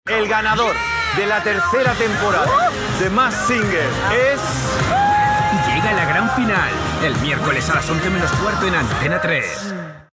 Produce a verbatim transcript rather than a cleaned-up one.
El ganador de la tercera temporada de Masked Singer es... Llega la gran final, el miércoles a las once menos cuarto en Antena tres.